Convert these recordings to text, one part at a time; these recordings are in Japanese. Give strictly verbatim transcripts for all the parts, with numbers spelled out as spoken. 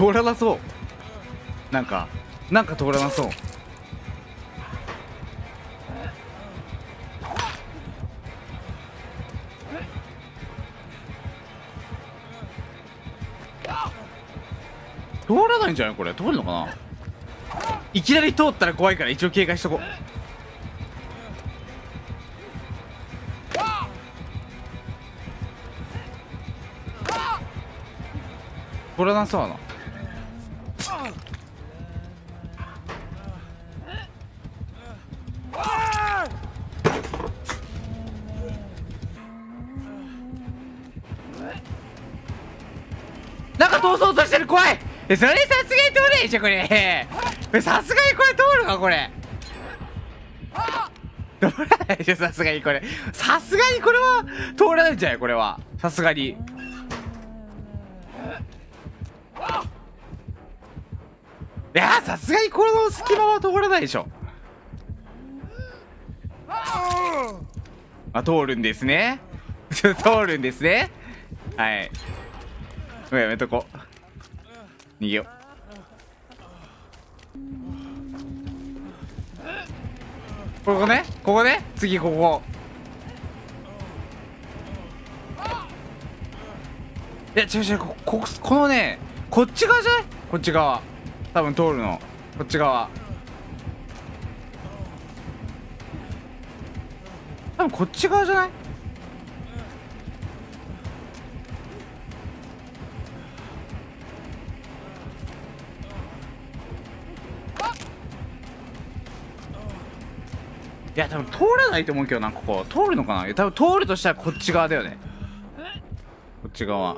通らなそう。なんかなんか通らなそう。通らないんじゃないこれ。通るのかな。いきなり通ったら怖いから一応警戒しとこう。通らなそうだな。なんか通そうとしてる。怖い。え、それさすがに通れないじゃんこれ。え、さすがにこれ通るかこれ。通らないでしょさすがにこれ。さすがにこれは通らないんじゃないこれは。さすがに。いやさすがにこの隙間は通らないでしょ。あ、通るんですね。通るんですね。はい。もうやめとこう。逃げよう。ここね、ここね、次ここ。いや違う違う、こここのね、こっち側じゃない？こっち側多分通るの。こっち側多分こっち側じゃない？いや多分通らないと思うけどな。ここ通るのかな。いや多分通るとしたらこっち側だよね。こっち側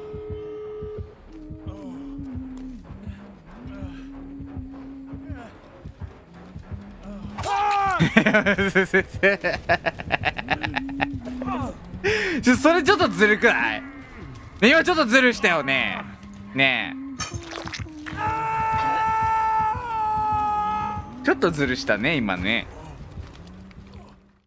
ちょそれちょっとずるくない？ね、今ちょっとずるしたよね。ねえちょっとずるしたね今ね。